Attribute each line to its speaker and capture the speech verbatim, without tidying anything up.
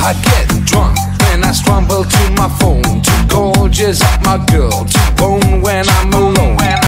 Speaker 1: I get drunk when I stumble to my phone. Too gorgeous, up my girl. Too bone when I'm alone.